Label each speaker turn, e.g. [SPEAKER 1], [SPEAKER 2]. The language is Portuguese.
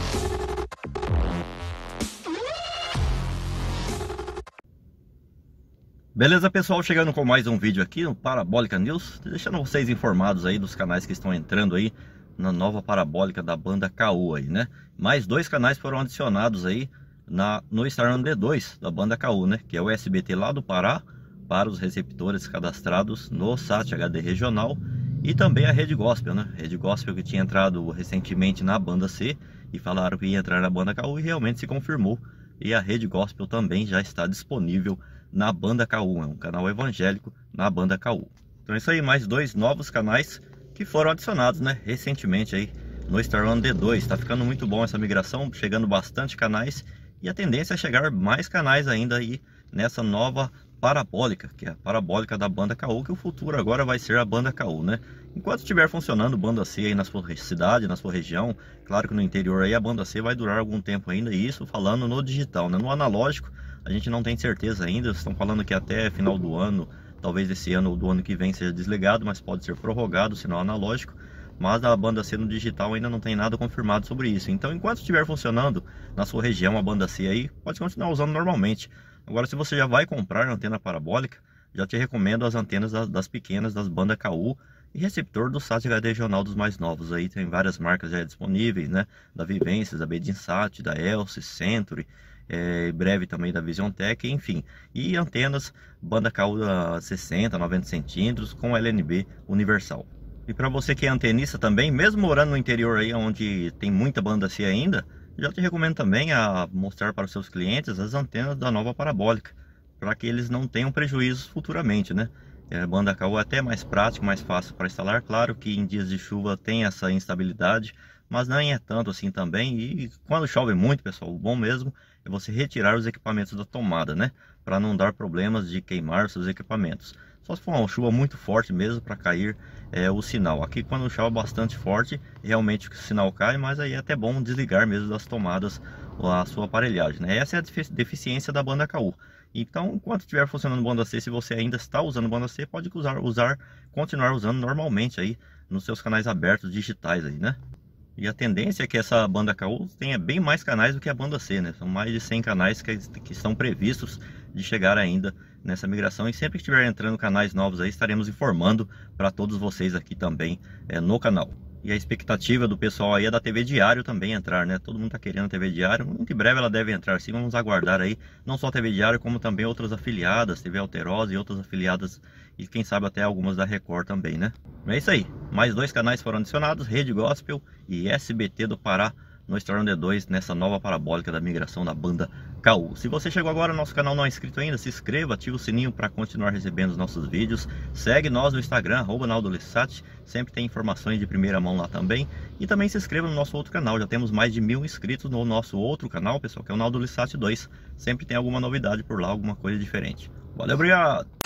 [SPEAKER 1] Beleza, pessoal, chegando com mais um vídeo aqui no Parabólica News, deixando vocês informados aí dos canais que estão entrando aí na nova parabólica da banda KU aí, né? Mais dois canais foram adicionados aí no Star on D2 da banda KU, né? Que é o SBT lá do Pará, para os receptores cadastrados no SAT HD regional, e também a Rede Gospel, né? Rede Gospel que tinha entrado recentemente na banda C e falaram que ia entrar na banda KU e realmente se confirmou. E a Rede Gospel também já está disponível na banda KU, é um canal evangélico na banda KU. Então é isso aí, mais dois novos canais que foram adicionados, né, recentemente aí no Star on D2. Tá ficando muito bom essa migração, chegando bastante canais, e a tendência é chegar mais canais ainda aí nessa nova parabólica, que é a parabólica da banda KU, que o futuro agora vai ser a banda KU, né? Enquanto estiver funcionando banda C aí na sua cidade, na sua região, claro que no interior aí a banda C vai durar algum tempo ainda, e isso falando no digital, né? No analógico a gente não tem certeza ainda, estão falando que até final do ano, talvez esse ano ou do ano que vem seja desligado, mas pode ser prorrogado o sinal analógico. Mas a banda C no digital ainda não tem nada confirmado sobre isso. Então enquanto estiver funcionando na sua região a banda C aí, pode continuar usando normalmente. Agora, se você já vai comprar antena parabólica, já te recomendo as antenas das pequenas, das bandas KU, e receptor do SAT HD regional dos mais novos. Aí tem várias marcas já disponíveis, né? Da Vivências, da Bedinsat, da Elce, Century, em breve também da VisionTech, enfim. E antenas banda KU 60, 90 centímetros com LNB universal. E para você que é antenista também, mesmo morando no interior aí onde tem muita banda C ainda, já te recomendo também a mostrar para os seus clientes as antenas da nova parabólica, para que eles não tenham prejuízos futuramente, né? A banda KU é até mais prático, mais fácil para instalar. Claro que em dias de chuva tem essa instabilidade, mas não é tanto assim também. E quando chove muito, pessoal, o bom mesmo é você retirar os equipamentos da tomada, né? Para não dar problemas de queimar os seus equipamentos. Só se for uma chuva muito forte mesmo para cair o sinal. Aqui quando chove bastante forte, realmente o sinal cai, mas aí é até bom desligar mesmo das tomadas a sua aparelhagem, né? Essa é a deficiência da banda KU. Então, enquanto estiver funcionando banda C, se você ainda está usando banda C, pode continuar usando normalmente aí nos seus canais abertos digitais aí, né? E a tendência é que essa banda KU tenha bem mais canais do que a banda C, né? São mais de 100 canais que estão previstos de chegar ainda nessa migração. E sempre que estiver entrando canais novos aí, estaremos informando para todos vocês aqui também no canal. E a expectativa do pessoal aí é da TV Diário também entrar, né? Todo mundo tá querendo a TV Diário, muito em breve ela deve entrar sim, vamos aguardar aí. Não só a TV Diário, como também outras afiliadas, TV Alterosa e outras afiliadas, e quem sabe até algumas da Record também, né? É isso aí, mais dois canais foram adicionados, Rede Gospel e SBT do Pará, no Star on D2, nessa nova parabólica da migração da banda KU. Se você chegou agora no nosso canal e não é inscrito ainda, se inscreva, ative o sininho para continuar recebendo os nossos vídeos. Segue nós no Instagram, @NaldolSat, sempre tem informações de primeira mão lá também. E também se inscreva no nosso outro canal, já temos mais de 1000 inscritos no nosso outro canal, pessoal, que é o NaldolSat 2. Sempre tem alguma novidade por lá, alguma coisa diferente. Valeu, obrigado!